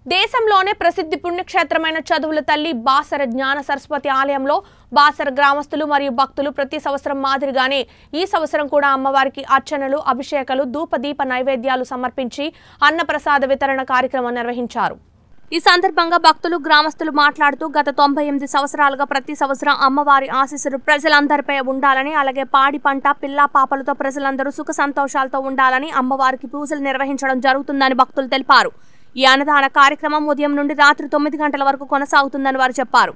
దేశంలోనే ప్రసిద్ధి పుణ్యక్షేత్రమైన చదువుల తల్లి బాసర జ్ఞాన సరస్వతి ఆలయంలో బాసర గ్రామస్తులు మరియు భక్తులు ప్రతి సంవత్సరం మాదిరిగానే ఈ సంవత్సరం కూడా అమ్మవారికి అర్చనలు, అభిషేకాలు, ధూపదీప నైవేద్యాలు సమర్పించి అన్నప్రసాద వితరణ కార్యక్రమం నిర్వహించారు. ఈ సందర్భంగా భక్తులు, గ్రామస్తులు మాట్లాడుతూ గత 98 సంవత్సరాలుగా ప్రతి సంవత్సరం అమ్మవారి ఆశీస్సులు ప్రజలందరిపై ఉండాలని, అలాగే పాడి పంట, పిల్ల పాపలతో ప్రజలందరూ సుఖ సంతోషాలతో ఉండాలని అమ్మవారికి పూజలు నిర్వహించడం జరుగుతుందని భక్తులు తెలిపారు. ఈ అన్నదాన కార్యక్రమం ఉదయం నుండి రాత్రి 9 గంటల వరకు కొనసాగుతుందని వారు చెప్పారు.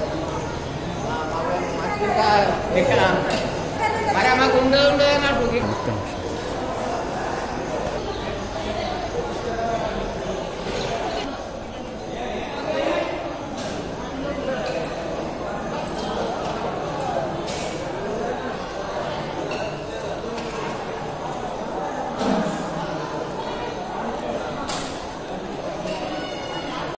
Para magundo na